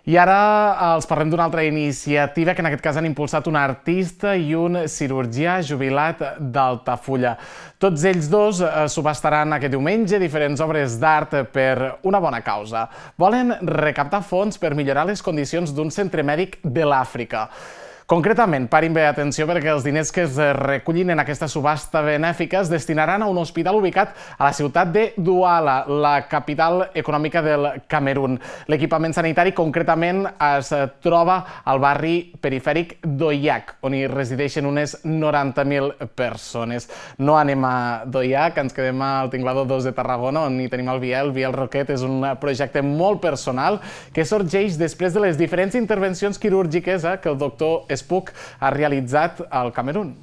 I ara els parlem d'una altra iniciativa que en aquest cas han impulsat un artista i un cirurgià jubilat d'Altafulla. Tots ells dos subhastaran aquest diumenge diferents obres d'art per una bona causa. Volen recaptar fons per millorar les condicions d'un centre mèdic de l'Àfrica. Concretament, parin bé atenció perquè els diners que es recullin en aquesta subhasta benèfica es destinaran a un hospital ubicat a la ciutat de Douala, la capital econòmica del Camerun. L'equipament sanitari concretament es troba al barri perifèric d'Oiac, on hi resideixen unes 90.000 persones. No anem a d'Oiac, ens quedem al Tinglador 2 de Tarragona, on hi tenim el Biel. Biel Roquet és un projecte molt personal que sorgeix després de les diferents intervencions quirúrgiques que el doctor Espuc ha realitzat al Camerun.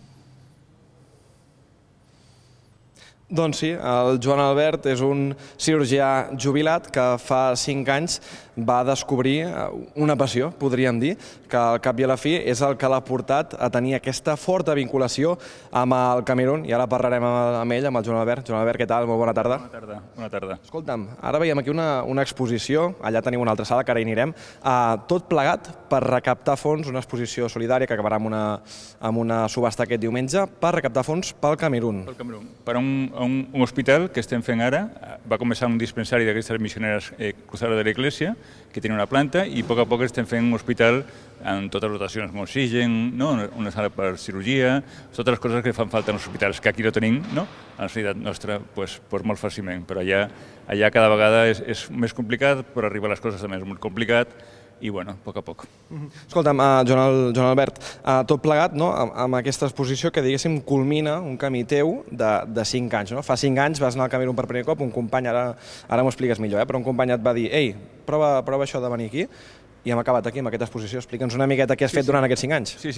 Doncs sí, el Joan Albert és un cirurgià jubilat que fa 5 anys va descobrir una passió, podríem dir, que al cap i a la fi és el que l'ha portat a tenir aquesta forta vinculació amb el Camerun. I ara parlarem amb ell, amb el Joan Albert. Joan Albert, què tal? Molt bona tarda. Bona tarda. Bona tarda. Escolta'm, ara veiem aquí una exposició, allà tenim una altra sala, que ara hi anirem, tot plegat per recaptar fons, una exposició solidària que acabarà amb una subhasta aquest diumenge, per recaptar fons pel Camerun. Pel Camerun. Per un hospital que estem fent ara, va començar un dispensari d'aquestes missioneres Cruzada de l'Església, que tenia una planta, i a poc estem fent un hospital amb totes les dotacions amb oxigen, una sala per cirurgia, totes les coses que fan falta en els hospitals, que aquí no tenim, a la necessitat nostra, molt fàcilment. Però allà cada vegada és més complicat, per arribar a les coses també és molt complicat, i bueno, a poc. Escolta'm, Joan Albert, tot plegat amb aquesta exposició que diguéssim culmina un camí teu de 5 anys. Fa 5 anys vas anar al Camerun per primer cop, un company, ara m'ho expliques millor, però un company et va dir ei, prova això de venir aquí, i hem acabat aquí amb aquesta exposició. Explica'ns una miqueta què has fet durant aquests 5 anys. Sí,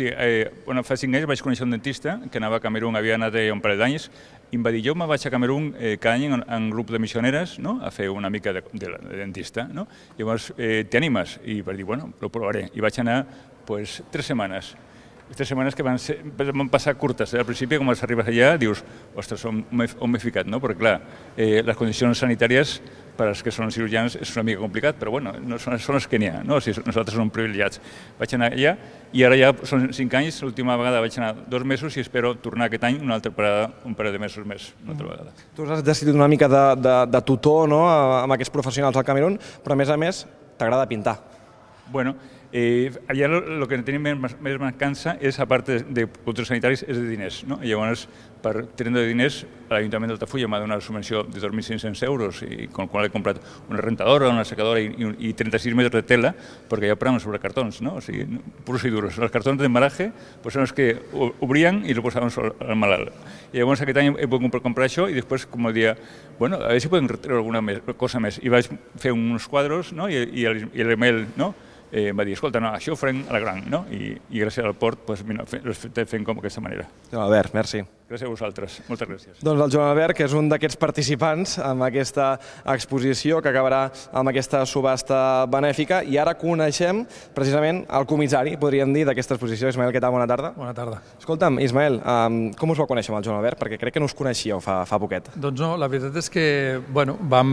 fa 5 anys vaig conèixer un dentista que anava a Camerun, havia anat un parell d'anys, i em va dir, jo me vaig a Camerun cada any en grup de missioneres a fer una mica de dentista. Llavors, t'animes? I vaig dir, bueno, ho provaré. I vaig anar 3 setmanes. 3 setmanes que van passar curtes. Al principi, quan arribes allà, dius, ostres, on m'he ficat? Perquè, clar, les condicions sanitàries per als que són cirurgians és una mica complicat, però bueno, són els que n'hi ha. Nosaltres som privilegiats. Vaig anar allà i ara ja són 5 anys. L'última vegada vaig anar 2 mesos i espero tornar aquest any un parell de mesos més, una altra vegada. Tu has decidit una mica de tutor amb aquests professionals al Camerun, però a més t'agrada pintar. Bueno, allà el que tenim més mancança és, a part de productes sanitaris, és de diners. Llavors, per tenir diners, l'Ajuntament d'Altafulla m'ha donat una subvenció de 2.500 euros, i amb la qual he comprat una rentadora, una secadora i 36 metres de tela, perquè ja operàvem sobre cartons, o sigui, puros i duros. Els cartons d'embalatge són els que obrien i els posaven al malalt. I llavors aquest any he pogut comprar això i després, com el dia, bueno, a veure si podem treure alguna cosa més. I vaig fer uns quadros i l'email, em va dir, escolta, això ho farem a la gran, i gràcies al port l'estem fent com d'aquesta manera. Joan Albert, merci. Gràcies a vosaltres, moltes gràcies. Doncs el Joan Albert, que és un d'aquests participants en aquesta exposició que acabarà amb aquesta subhasta benèfica, i ara coneixem precisament el comissari, podríem dir, d'aquesta exposició. Ismael, què tal? Bona tarda. Bona tarda. Escolta'm, Ismael, com us va conèixer amb el Joan Albert? Perquè crec que no us coneixíeu fa poquet. Doncs no, la veritat és que, va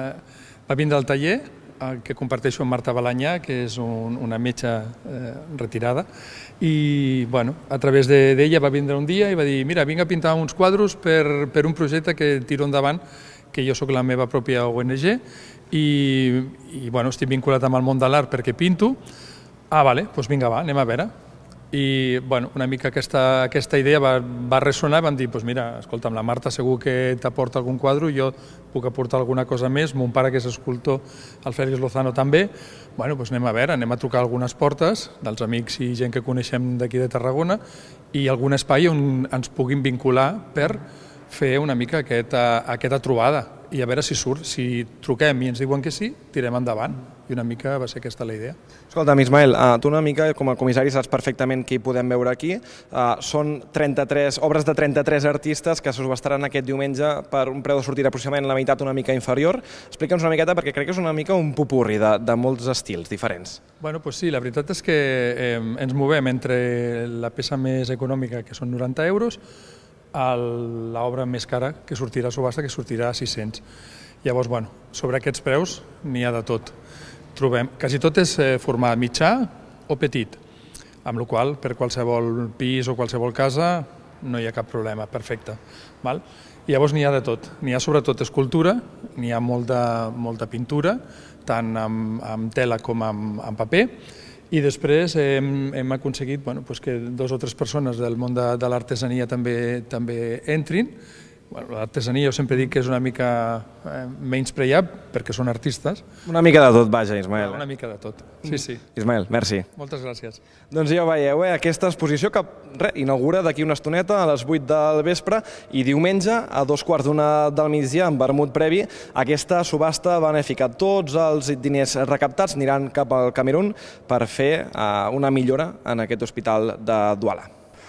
vindre al taller que comparteixo amb Marta Balanyà, que és una metge retirada, i a través d'ella va vindre un dia i va dir, mira, vinc a pintar uns quadros per un projecte que tiro endavant, que jo sóc la meva pròpia ONG, i estic vinculat amb el món de l'art perquè pinto. Vale, doncs vinga, anem a veure. I una mica aquesta idea va ressonar i vam dir, mira, escolta'm, la Marta segur que t'aporta algun quadre, jo puc aportar alguna cosa més, mon pare que és escultor, el Félix Lozano també, anem a veure, anem a trucar algunes portes dels amics i gent que coneixem d'aquí de Tarragona i algun espai on ens puguin vincular per fer una mica aquesta trobada i a veure si surt. Si truquem i ens diuen que sí, tirem endavant. I una mica va ser aquesta la idea. Escolta'm, Ismael, tu una mica com a comissari saps perfectament qui podem veure aquí. Són 33 obres de 33 artistes que se subhastaran aquest diumenge per un preu de sortida aproximadament la meitat una mica inferior. Explica'ns una miqueta, perquè crec que és una mica un popurri de molts estils diferents. Doncs sí, la veritat és que ens movem entre la peça més econòmica, que són 90 euros, a l'obra més cara que sortirà a subhasta, que sortirà a 600. Llavors, sobre aquests preus n'hi ha de tot. trobem, quasi tot és format mitjà o petit, amb la qual cosa per qualsevol pis o qualsevol casa no hi ha cap problema, perfecte. Llavors n'hi ha de tot, n'hi ha sobretot escultura, n'hi ha molta pintura, tant amb tela com amb paper, i després hem aconseguit que 2 o 3 persones del món de l'artesania també entrin. L'artesania jo sempre dic que és una mica menyspreat perquè són artistes. Una mica de tot, vaja, Ismael. Una mica de tot, sí. Ismael, merci. Moltes gràcies. Doncs ja ho veieu, aquesta exposició que inaugura d'aquí una estoneta a les 8 del vespre i diumenge a 2:15 del migdia en vermut previ. Aquesta subhasta benèfica. Tots els diners recaptats aniran cap al Camerun per fer una millora en aquest hospital de Douala.